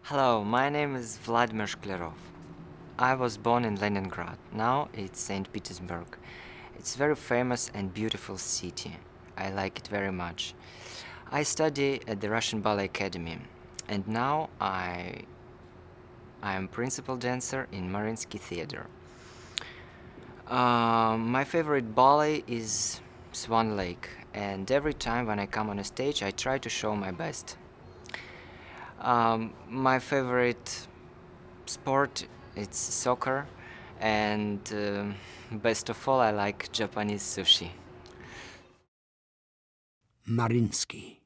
Hello, my name is Vladimir Shklyarov. I was born in Leningrad. Now it's St. Petersburg. It's a very famous and beautiful city. I like it very much. I study at the Russian Ballet Academy, and now I am principal dancer in Mariinsky theater. My favorite ballet is Swan Lake, and every time when I come on a stage I try to show my best. My favorite sport it's soccer, and best of all I like Japanese sushi. Mariinsky.